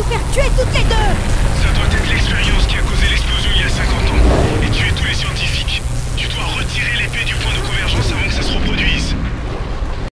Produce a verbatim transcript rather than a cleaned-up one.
nous faire tuer toutes les deux! Ça doit être l'expérience qui a